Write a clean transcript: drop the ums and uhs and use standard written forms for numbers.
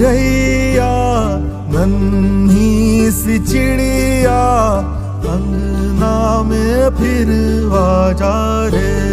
चिरैया नन्ही सी चिड़िया अंगना में फिर आ जा रे।